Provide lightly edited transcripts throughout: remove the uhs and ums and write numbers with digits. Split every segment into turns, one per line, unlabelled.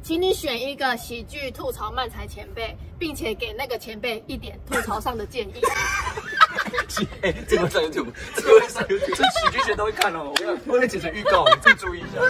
请你选一个喜剧吐槽漫才前辈，并且给那个前辈一点吐槽上的建议。
哎，这个上 YouTube， 这个上 YouTube， 这喜剧学都会看哦。我会剪成预告，你自己注意一下。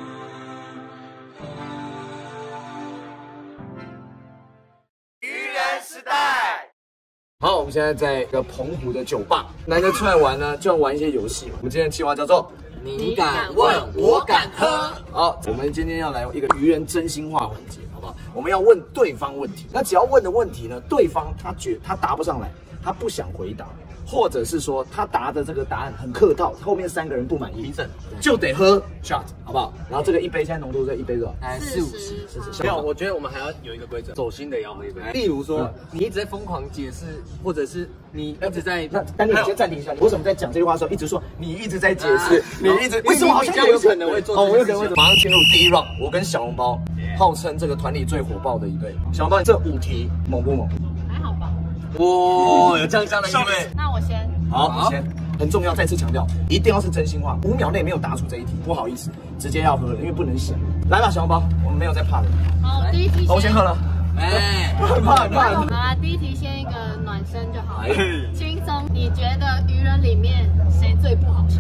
愚人时代。好，我们现在在一个澎湖的酒吧，难得出来玩呢，就要玩一些游戏。我们今天的计划叫做你敢问，我敢喝。好，我们今天要来一个愚人真心话环节，好不好？我们要问对方问题，那只要问的问题呢，对方他答不上来，他不想回答，或者是说他答的这个答案很客套，后面3个人不满意，评审就得喝 shot， 好不好？然后这个一杯现在浓度在一杯多少？40。
没有，我觉得我们还要有一个规则，走心的也要喝一杯。例如说，你一直在疯狂解释，或者是你一直在……
那丹尼，你先暂停一下，你为什么在讲这句话的时候一直说你一直在解释，你一直为什么好像
有可能会做？
我有可能会马上进入第一 round， 我跟小笼包号称这个团里最火爆的一对。小笼包，这5题猛不猛？
还好吧。
哇，有酱的意味。
那我先。
好，你先。很重要，再次强调，一定要是真心话，5秒内没有答出这一题，不好意思，直接要喝了，因为不能想。来吧，小笼包，我们没有在怕的。
好，第一题。
我先喝了。
哎，
怕。
好啦，第一题先一个暖身就好了，轻松。你觉得愚人里面谁最不好笑？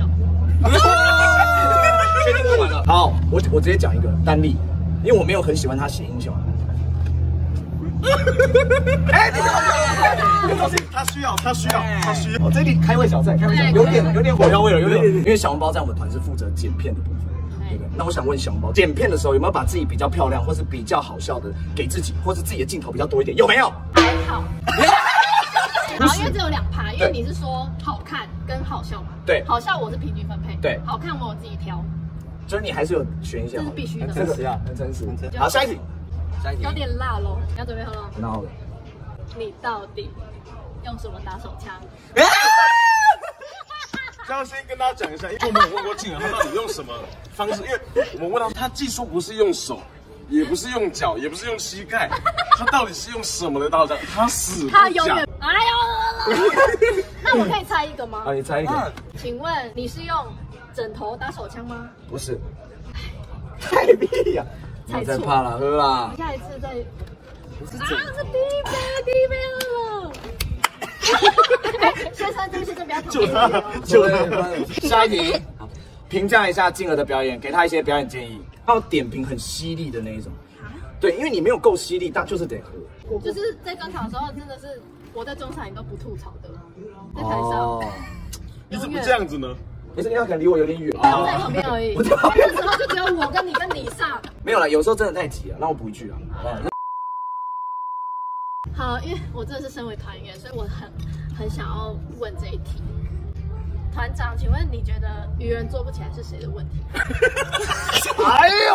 确定过完了。好，我直接讲一个丹丽，因为我没有很喜欢他谐音笑。哎，这东西他需要。我这里开胃小菜，有点火药味了，因为小笼包在我们团是负责剪片的部分。对不对？那我想问小笼包，剪片的时候有没有把自己比较漂亮，或是比较好笑的给自己，或是自己的镜头比较多一点？有没有？
还好。然后因为只有2趴，因为你是说好看跟好笑嘛。对，好笑我是平均分配。对，好看我自己挑。
就是你还是有选一些，
这是必须的，
很真实啊，很真实。好，下一题。
有点辣咯，你要准备喝了。
那好了。
你到底用什么打手枪？
这样先跟大家讲一下，因为我们有问过静儿，他到底用什么方式？因为我们问到他，技术不是用手，也不是用脚，也不是用膝盖，他到底是用什么的打手枪？他死不讲。
他永远，哎呦！那我可以猜一个吗？
啊，你猜一个。
请问你是用枕头打手枪吗？
不是。太屁呀！你再怕了，喝啦。
下一次再。是第一杯了。先生，对不起，这不要
就他。下一题，评价一下静儿的表演，给他一些表演建议。要点评很犀利的那一种。对，因为你没有够犀利，但就是得喝。
就是在专场的时候，真的是我在中场你都不吐槽的，在台上。
你怎么这样子呢？
不是，你要可能离我有点远。
我在旁边而已。那时候就只有我跟你上。
没有啦，有时候真的太急了，让我补一句啊。
好，因为我真的是身为团员，所以我很想要问这一题。团长，请问你觉得愚人做不起来是谁的问题？
哎呦！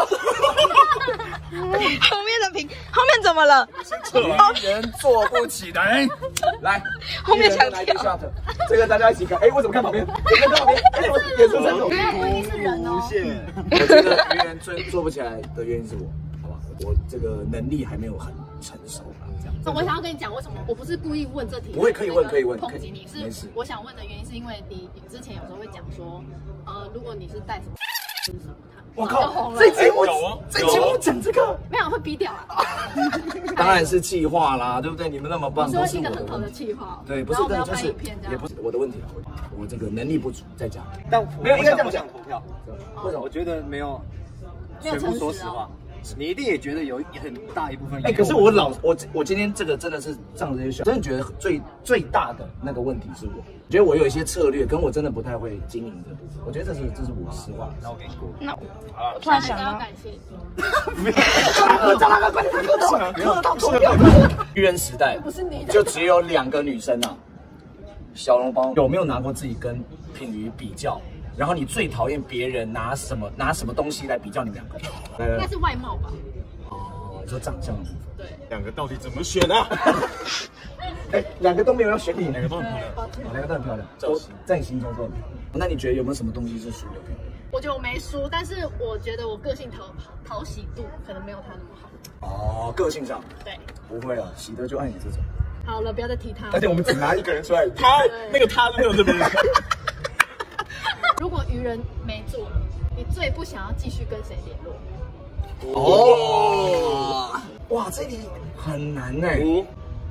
后面的屏，后面怎么了？
愚人做不起来。来，
后面想跳。
这个大家一起看。哎，我怎么看旁边？看旁边。哎，我眼神闪躲。
不一定是人哦。
我觉得愚人做不起来的原因是我，好吧？我这个能力还没有很成熟。
我想要跟你讲，为什么我不是故意问这题，
不会可以问
抨击你，是我想问的原因是因为你之前有时候会讲说，如果你是带什么是什么
我靠，这节目讲这个
没有会逼掉啊？
当然是企划啦，对不对？你们那么棒，
都是一个很好的企划。
对，不是真的就是也不是我的问题啊，我这个能力不足在家。
但
没有应该这样
讲投票，
为什么？
我觉得没有全部说实话。你一定也觉得有很大一部分。
可是我今天这个真的是上这些选，真的觉得最大的那个问题是我觉得我有一些策略，跟我真的不太会经营的部分。我觉得这是我实话。
那我给你过。
那我突然想到，
感谢。
喝到脱掉。愚人时代不是你，就只有2个女生啊。小笼包有没有拿过自己跟品瑜比较？然后你最讨厌别人拿什么东西来比较你们2个？
应该是外貌吧？
哦，你说长相的部分。
对。
2个到底怎么选啊？
哎，2个都没有要选你
，2个都很漂亮
，2个都很漂亮，在你心中都很漂亮。那你觉得有没有什么东西是输的漂亮？
我觉得我没输，但是我觉得我个性讨喜度可能没有他那么好。
哦，个性上。
对。
不会啊，喜德就爱你这种。
好了，不要再提他。
而且我们只拿1个人出来，
他那个他没有这边。
如果愚人没做，你最不想要继续跟谁联络？
哦， 这题很难呢。
5、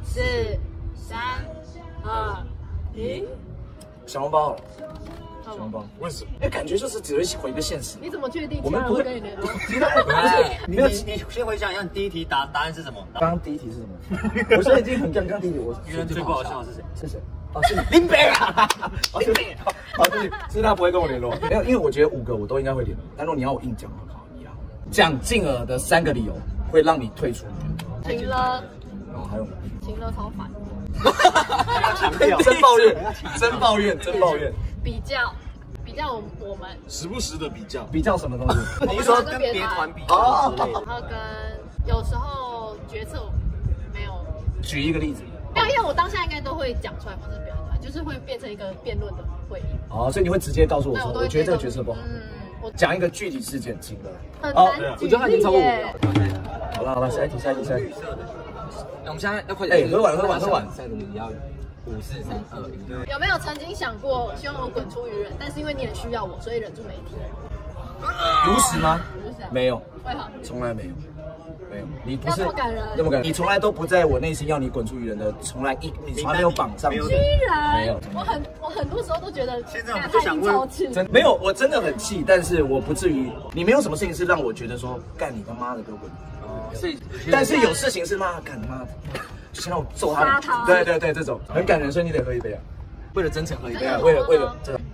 4、3、2、1。
小笼包，小笼包，
为什么？
哎，感觉就是只会回一个现实。
你怎么确定其他人
我们不会
会跟你联络？
你先回想一下，你第一题答案是什么？
刚刚第一题是什么？我现在已经很刚刚第一题，我
愚人最不好笑的是谁？
是谁？哦，是林北啊！林北，好，对，是他不会跟我联络。没有，因为我觉得5个我都应该会联络，但如果你要我硬讲，我靠，你要讲进而的3个理由会让你退出。
停了，
然后还有
停了超烦。
真抱怨，真抱怨，真抱怨。
比较我们，
时不时的比较，
比较什么东西？
你是说跟别团比
哦
较之类的？
然后跟有时候决策没有，
举一个例子。
没有，因为我当下应该都会讲出来，或者表达，就是会变成一个辩论的会议。
哦，所以你会直接告诉我说，
对都会
我觉得这个角色不好。
我
讲一个具体事件，请了。
很
哦
难举
我觉得他已经超过5
例耶
秒。
好了好了，下一题。
我们现在要快点。
哎，喝完。
赛的你要5、4、3、2、1。
有没有曾经想过希望我滚出愚人，但是因为你很需要我，所以忍住没提？
如实吗？
如实啊
没有，
为何？
从来没有。没有，你不是
要这么感人
那么感人，你从来都不在我内心要你滚出愚人的，你从来没有绑上去。
居然
没有，
我很多时候都觉得
现在我们就想问
超气，
没有，我真的很气，但是我不至于，你没有什么事情是让我觉得说干你他妈的给我滚。
所以，
但是有事情是妈干妈的，就先让我揍他
杀他。
对，这种很感人，所以你得喝一杯啊。
为了真诚喝一杯
对啊，为了这种。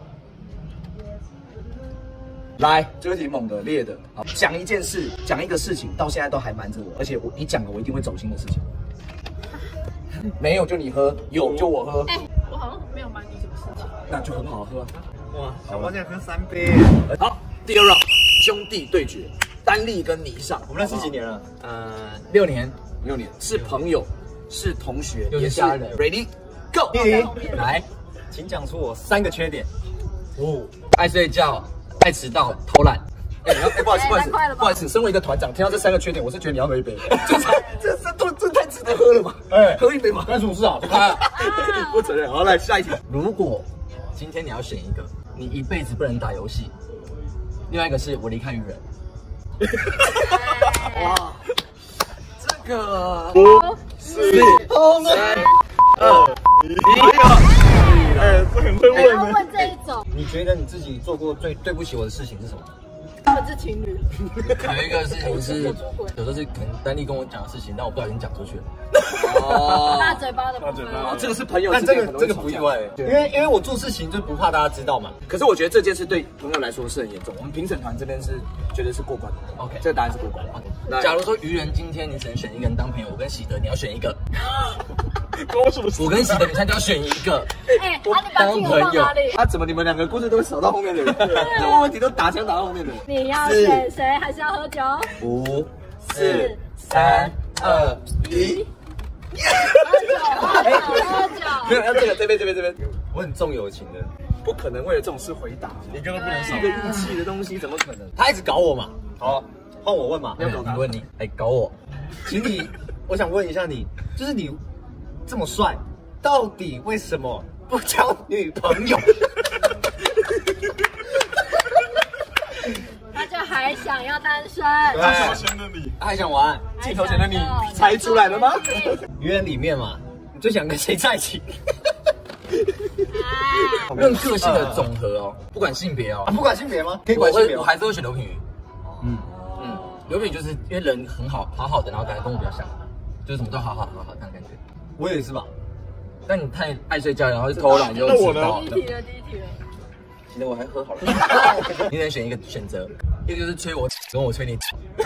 来，这个题猛的烈的，好，讲一件事，讲一个事情，到现在都还瞒着我，而且你讲了，我一定会走心的事情。没有就你喝，有就我喝，
哎，我好像没有瞒你什么事情。
那就很好喝。
哇，小包现在喝3杯。
好，第2 round 兄弟对决，丹立跟倪尚，
我们认识几年了
？6年，是朋友，是同学，
又是家人。
Ready Go，
来，请讲出我3个缺点。
爱睡觉，爱迟到，偷懒。不好意思，不好意思，身为一个团长，听到这3个缺点，我是觉得你要喝一杯，这太值得喝了吧？哎，喝一杯嘛，干什么事啊？不承认。好，来下一题。
如果今天你要选一个，你一辈子不能打游戏，另外一个是我离开愚人。
哇，这个
5、4、3、2、1。哎，这很会
不要
问的。
问这一种，
你觉得你自己做过最对不起我的事情是什么？
他们是情侣。
有一个事情是，有时候是可能丹立跟我讲的事情，但我不小心讲出去了。
大嘴巴的部分，
这个是朋友
但
之间可能会吵架，
这个不意外，因为我做事情就不怕大家知道嘛。
可是我觉得这件事对朋友来说是很严重，我们评审团这边是觉得是过关的。
OK，
这个答案是过关的。
假如说愚人今天你只能选一个人当朋友，我跟喜德你要选一个，
关我什么事？
我跟喜德你现在就要选一个。
哎，你把镜头放哪里？
怎么你们2个故事都会扫到后面的人？这个问题都打枪打到后面的人。
你要选谁？还是要喝酒
5、4、3、2、1。
喝酒。
没有，要这边。
我很重友情的，
不可能为了这种事回答，
一个都不能少
一。个义气的东西怎么可能？
他一直搞我嘛。好，换我问嘛。
要搞他
你问你，搞我，请你，我想问一下你，就是你这么帅，到底为什么不交女朋友？
他就还想要单身。
镜头前的你，
他还想玩？
镜头前的你猜出来了吗？
愚人里面嘛，你最想跟谁在一起？
哎，
论个性的总和哦，不管性别哦，
不管性别吗？
可以管性别，我还是会选刘品瑜。刘品瑜就是因为人很好，好好的，然后感觉跟我比较像，就是什么都好好这样感觉。我也是吧？但你太爱睡觉，然后就偷懒又迟到。
第一题了。
现在我还喝好了。你得选一个选择，一个就是催我，跟我催你。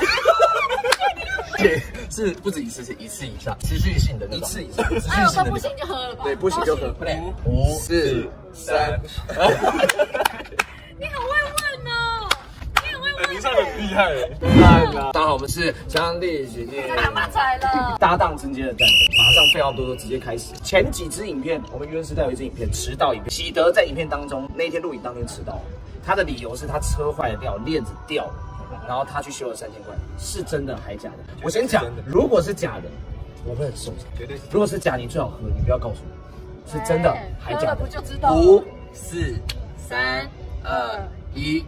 是不止一次，是1次以上，持续性的那种。1次以上，持续
哎呦，
性的那种
这不行。就喝了吧。
对，不行就喝。
5、4、3。
你好会问哦，你很会
哎，
问。
你上很厉害哎。
大家好，我们是兄弟姐妹
他妈踩了。
搭档之间的战争，马上废话不多说，直接开始。前几支影片，我们愚人时代有一支影片迟到影片，喜德在影片当中那天录影当天迟到，他的理由是他车坏掉，链子掉了，然后他去修了3000块，是真的还假的？我先讲，如果是假的，我会很受伤。
绝对是。
如果是假，你最好喝，你不要告诉我是真的还假的。
不就知道。
5、
4、
3、
2、1。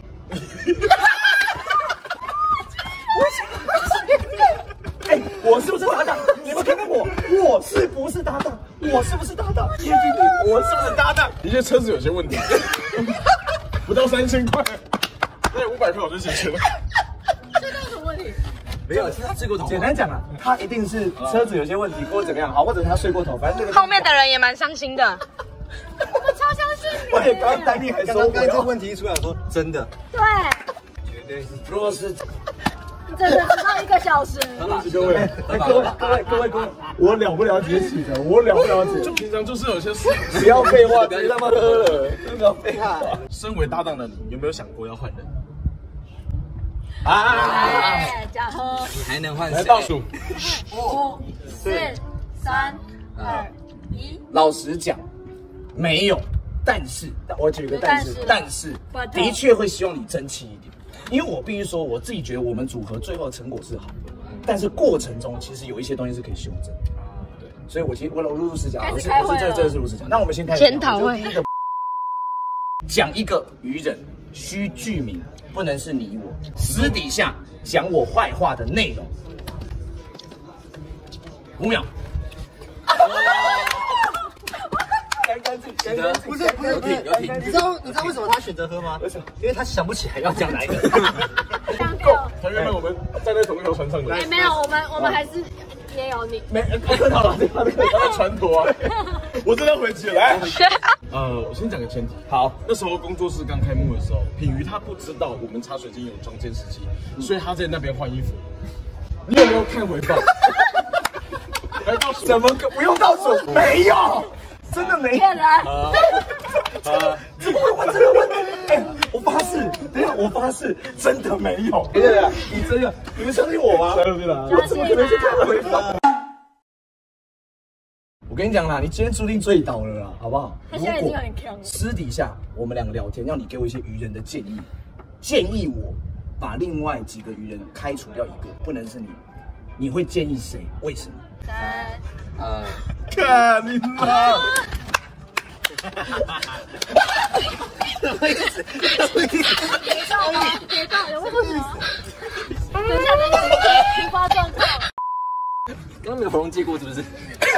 我是不是搭档？你们看看我是不是搭档？我是不是搭档？我是不是搭档？
你这车子有些问题，不到3000块，那500块我就解决了。
这有什么问题？
没有，其实他睡过头。
简单讲啊，他一定是车子有些问题，或者怎么样，好，或者他睡过头，反正这个
后面的人也蛮伤心的。
我超相信你。
我也刚丹妮还说，
刚这个问题一出来，我说真的，
对，
绝对是。
如果是
你真的迟到1个小时。
各位，
各位，我了不了解启德，我了不了解，
就平常就是有些事，
不要废话，别他妈喝了，不要废话。
身为搭档的你，有没有想过要换人？
哎，假喝。
你还能换谁？
来倒数
5、4、3、2、1。
老实讲，没有，但是我举个但是
但是
的确会希望你争气一点，因为我必须说，我自己觉得我们组合最后的成果是好的，但是过程中其实有一些东西是可以修正。对，所以我其实我如实讲，我是这是如实讲。那我们先开始
检讨会。
讲一个愚人，需具名，不能是你我，私底下讲我坏话的内容。5秒。
不是，有挺。你知道为什么他选择喝吗？为什么？因为他想不起来要讲哪一个。
他原本我们站在同一条船上的。
哎，没有，我们还是也有你。
没看到了，
他在船头啊。我真的回去来。我先讲个前提。
好，
那时候工作室刚开幕的时候，品瑜他不知道我们茶水间有装监视器，所以他在那边换衣服。你有没有看回放？来倒数。
怎么不用倒数？没有，真的没有。
骗人！
怎么会问这个问题？哎，我发誓，等一下，我发誓，真的没有。对，你真的，你们相信我吗？我怎么可能去看回放？我跟你讲啦，你今天注定醉倒了啦，好不好？
他现在已经很强了。
私底下我们两个聊天，要你给我一些愚人的建议，建议我把另外几个愚人开除掉一个，不能是你。你会建议谁？为什么
3、
看你妈！
别告吗？别告，有问题吗？等一下，突发状况。
刚刚没有喉咙借过是不是？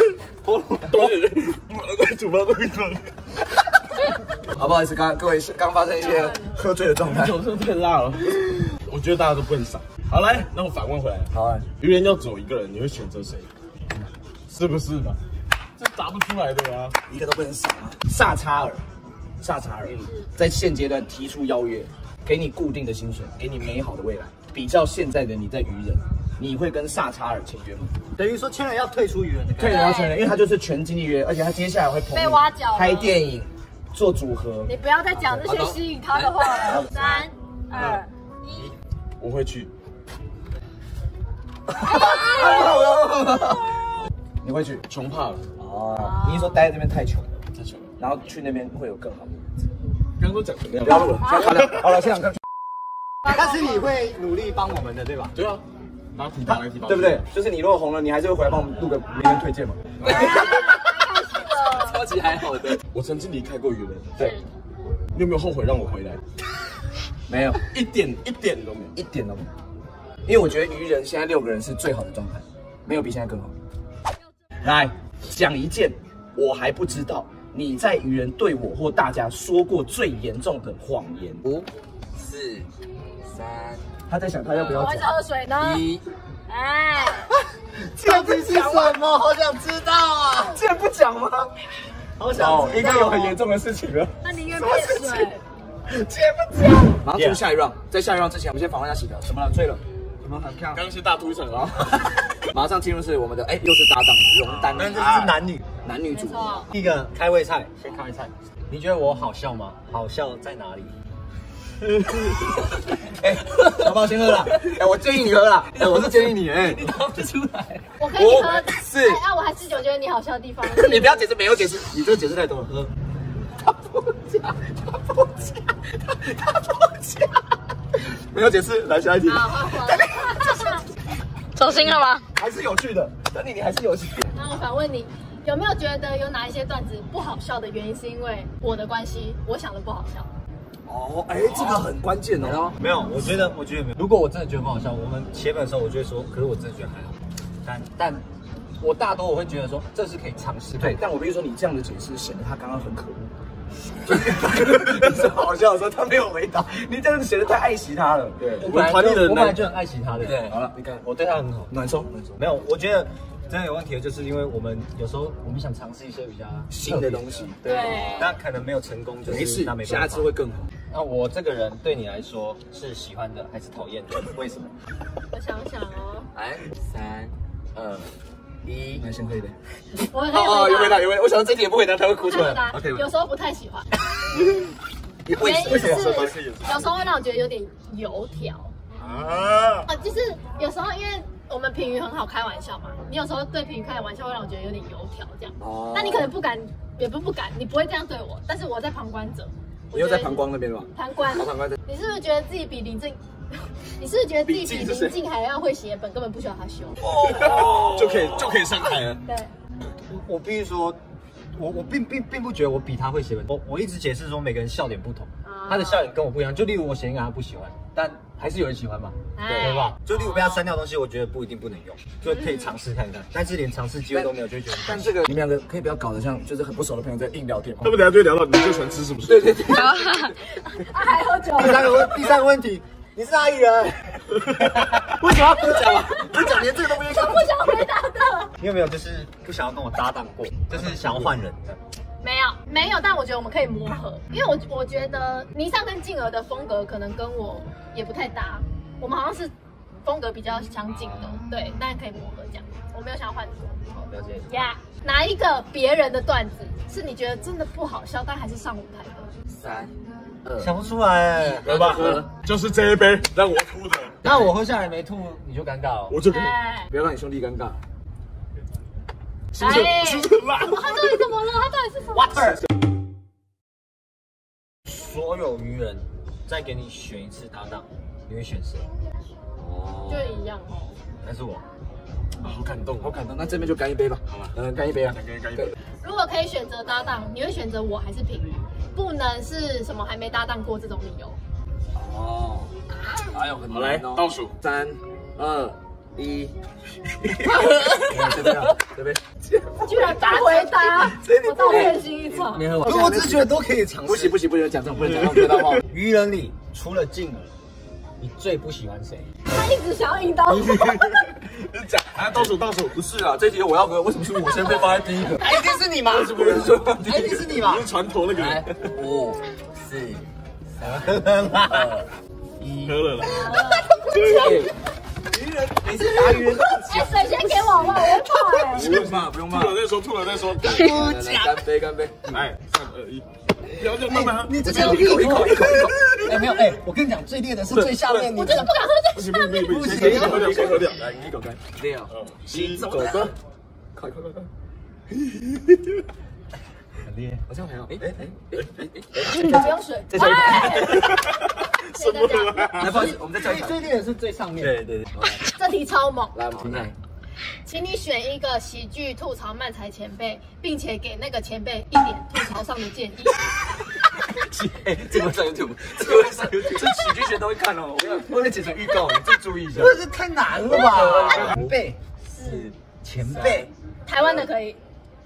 主播都会装。
好，不好意思，各位刚发生一些喝醉的状态。
酒真的太辣了，我觉得大家都不能傻。好，来，那我反问回来，
好啊，
愚人要走一个人，你会选择谁？是不是嘛？这答不出来的呀。
一个都不能少啊！萨查尔在现阶段提出邀约，给你固定的薪水，给你美好的未来。比较现在的你在愚人，你会跟萨查尔签约吗？
等于说签了要退出愚人的。
退人要签人，因为他就是全经纪约，而且他接下来会捧
被挖角了
拍电影，做组合。
你不要再讲这些吸引他的话了。3、2、1。
我会去。
你会去？
穷怕了。
哦，你是说待在这边太穷了，
太穷了。
然后去那边会有更好的？
刚刚都讲怎么样？
不要录了，好了，现场看。
但是你会努力帮我们的，对吧？
对啊，然后提拔来提拔，
对不对？就是你如果红了，你还是会回来帮我们录个名人推荐嘛？
超级还好的。
我曾经离开过愚人，
对，
你有没有后悔让我回来？
没有，
一点都没有。
一点都没有。因为我觉得愚人现在6个人是最好的状态，没有比现在更好。来讲一件我还不知道你在愚人对我或大家说过最严重的谎言。
5、4、3。
他在想他要不要
我一直喝水呢。
1。
哎，
到底是什么？好想知道啊！
竟然不讲吗？
好想知道。
应该有很严重的事情了。
那宁愿骗水。
竟然不讲。马上进入下一 round， 在下一 round 之前，我们先访问一下喜德。怎么了？醉了？怎么很漂亮？
刚刚先大吐一场啊！
马上进入是我们的又是搭档荣丹，
但这是
男女组。
第一个开胃菜，先开胃菜。你觉得我好笑吗？好笑在哪里？
小宝先喝了。我建议你喝了。
我是建议你，你答不出来。
我可以喝。
5、4。
啊，我还是有觉得你好笑的地方。
你不要解释，没有解释，你这个解释太多了。喝。他不讲。没有解释，来下一题。
走心了吗？
还是有趣的，等你还是有趣。
那我反问你，有没有觉得有哪一些段子不好笑的原因是因为我的关系，我想的不好笑？
哦，这个很关键哦。
没有，我觉得没有。如果我真的觉得不好笑，我们写本的时候我就会说，可是我真的觉得还好。 但我大多我会觉得说这是可以尝试。
对，但我必须说你这样的解释显得他刚刚很可恶。是好笑的时候他没有回答，你这样子显得太爱惜他了。对，
我本来就很爱惜他的。
对，好了，你看
我对他很好，
暖收。
没有，我觉得真的有问题的就是因为我们有时候我们想尝试一些比较
新的东西，
对，
但可能没有成功，就是
没事，
那没办法
下次会更好。
那我这个人对你来说是喜欢的还是讨厌的？为什么？
我想想哦，
来，3、2、1，那先喝一杯。
我可以回答。
有回答，有回答。我想到这题也不回答，他会哭出来。
OK， 有时候不太喜欢。
为什么？
有时候会让我觉得有点油条啊，就是有时候因为我们评语很好开玩笑嘛，你有时候对评语开玩笑会让我觉得有点油条这样。哦。那你可能不敢，也不敢，你不会这样对我，但是我在旁观者。
你又在膀胱那边吗？
旁观。你是不是觉得自己比林静？你是不是觉得自己比林静还要会写本，根本不需要他修？
就可以上台了。
对。
我必须说。我并不觉得我比他会写本，我一直解释说每个人笑点不同，他的笑点跟我不一样。就例如我写一个他不喜欢，但还是有人喜欢嘛，对吧？就例如被他删掉的东西，我觉得不一定不能用，就可以尝试看看。但是连尝试机会都没有，就觉得。但这个你们两个可以不要搞得像就是很不熟的朋友在硬聊天。
那么等下就会聊到你最喜欢吃什么？
对。
他还喝酒。
第三个问题，你是哪里人？为什么要跟我讲啊？不讲连这个都不愿意。
我不想回答的。
你有没有就是不想要跟我搭档过？就是想要换人的？
没有，但我觉得我们可以磨合，因为我觉得倪尚跟静儿的风格可能跟我也不太搭，我们好像是风格比较相近的，对，但可以磨合这样。我没有想要换人。
好，了解。
呀，哪一个别人的段子是你觉得真的不好笑，但还是上舞台的
？3、2，
想不出来，
来吧，就是这一杯让我吐的。
那我喝下来没吐，你就尴尬了。
我就跟你，
不要让你兄弟尴尬。
是不是很辣？
他到底怎么了？他到底是什么
？Water。所有愚人再给你选一次搭档，你会选谁？
就一样哦。
还是我？
好感动，好感动。那这边就干一杯吧，好吧？干一杯啊！
干一杯。
如果可以选择搭档，你会选择我还是评语？不能是什么还没搭档过这种理由。
哦，还有很
好来倒数
，3、2、1。对不对？
居然不回答，我倒退心一场。
没喝完，我只是觉得都可以尝试。
不行，不能讲这种，不能讲这种话。
愚人里除了静儿，你最不喜欢谁？
他一直想要引导我。
讲，倒数，
不是啊，这题我要喝，为什么是我先被放在第一个？
一定是你嘛？
是不是说？
一定是你嘛？
是船头那个。
来，5、4、3、2、1，
喝了啦。
愚人，每次打愚人都
哎，水先给我吧，我怕。
不用骂。
吐了再说。
干杯！
来，3、2、1。不要慢慢喝，
你这个一口。哎，没有，我跟你讲，最烈的是最下面，
我就是不敢喝最下面。
不行，先喝掉。
来，你一口干。6、
7、
走哥，快！
很厉害，
好像还有。
不用水。
再叫一口。
谢谢大家。
来，不好意思，我们再叫一口。
最烈的是最上面。对。
这题超猛。
来，我们听看。
请你选一个喜剧吐槽漫才前辈，并且给那个前辈一点吐槽上的建议。
这个上 YouTube，这喜剧学都会看哦。我会剪成预告，你自己注意一下。
这太难了吧？前辈是前辈，
台湾的可以。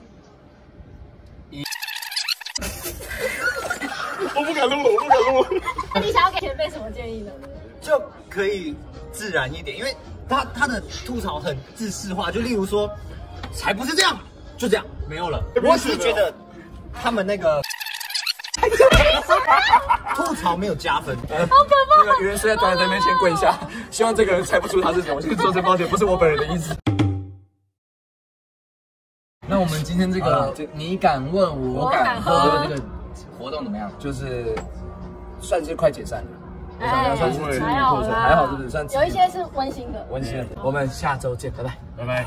我不敢录。
那你想要给前辈什么建议呢？
就可以自然一点，因为他的吐槽很自式化，就例如说，才不是这样，就这样没有了。我只是觉得他们那个吐槽没有加分。
好可怕！
那个愚人是在团员面前跪下，希望这个人猜不出他是谁。我先说声抱歉，不是我本人的意思。
那我们今天这个你敢问我敢喝的这个活动怎么样？
就是算是快解散了。
哎，
算是
还好，
是不是？算
有一些是温馨的。
我们下周见，拜拜。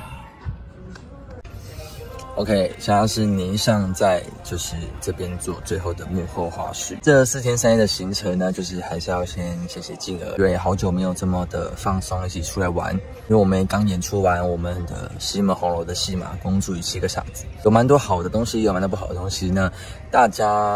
OK，现在是倪尚在就是这边做最后的幕后花絮。这4天3夜的行程呢，就是还是要先谢谢静儿，因为好久没有这么的放松，一起出来玩。因为我们刚演出完我们的西门红楼的戏嘛，《公主与7个傻子》，有蛮多好的东西，也有蛮多不好的东西呢。大家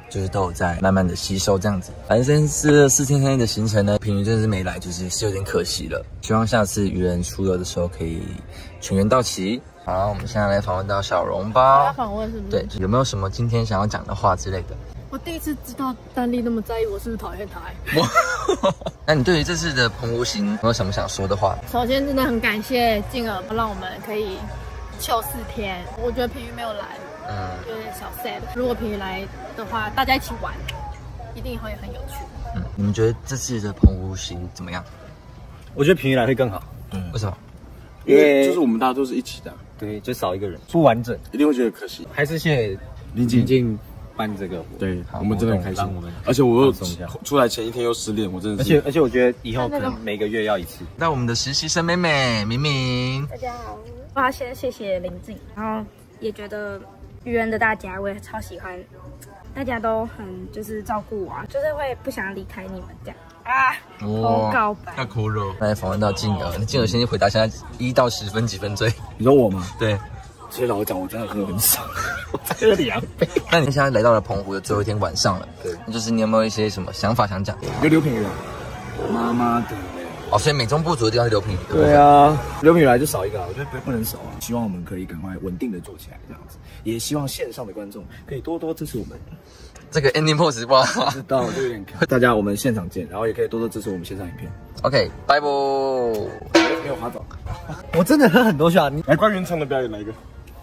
就是都有在慢慢的吸收这样子。反正这4天3夜的行程呢，平鱼真的是没来，就是有点可惜了。希望下次渔人出游的时候可以全员到齐。好，我们现在来访问到小笼包。
访问是不是？
对，有没有什么今天想要讲的话之类的？
我第一次知道丹丽那么在意我是不是讨厌他。
那你对于这次的澎湖行有没有什么想说的话？
首先真的很感谢静儿让我们可以休4天。我觉得平鱼没有来，有点小 sad。如果平鱼来的话，大家一起玩，一定会很有趣。
你们觉得这次的澎湖行怎么样？
我觉得平鱼来会更好。
为什么？
因为就是我们大家都是一起的，
对，就少一个人，不完整，
一定会觉得可惜。
还是谢谢林静办这个，
对，我们真的很开心。而且我又出来前1天又失恋，我真的是。
而且我觉得以后可能每个月要1次。
那我们的实习生妹妹明明，
大家好，我要先谢谢林静，然后也觉得渔人的大家我也超喜欢，大家都很就是照顾我，就是会不想离开你们这样。偷告白
要哭了。来访问到静儿，那静儿先回答现在1到10分几分醉？
你说我吗？
对。
其实老实讲，我真的喝很少，我才喝2杯。
那你现在来到了澎湖的最后一天晚上了，对，那就是你有没有一些什么想法想讲？
有刘品宇，妈妈的
哦，所以美中不足的地方是刘品宇。
对啊，刘品宇来就少一个，我觉得不能少啊。希望我们可以赶快稳定的做起来，这样子。也希望线上的观众可以多多支持我们。
这个 ending pose 哇，
知道就有点看。大家我们现场见，然后也可以多多支持我们线上影片。
OK， 拜拜。
没有滑走，我真的喝很多下。
来关原唱的表演来一个。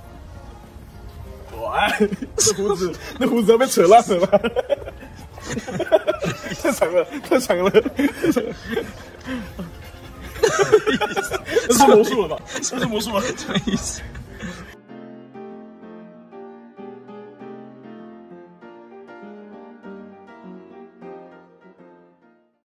那胡子要被扯烂了吧？太长了，太长了。这是魔术了吧？这是魔术吗？
什么意思？